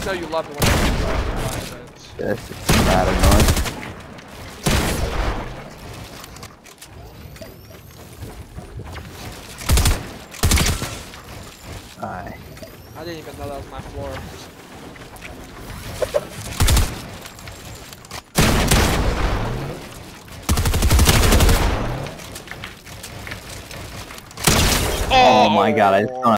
know you love it when I do that. Yes, it's bad annoying. Alright. I didn't even know that was my floor. Oh my god, I just don't